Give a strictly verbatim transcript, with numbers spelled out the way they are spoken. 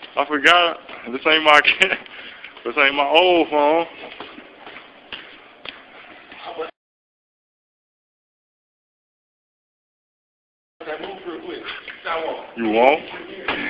I forgot. This ain't my this ain't my old phone. You won't?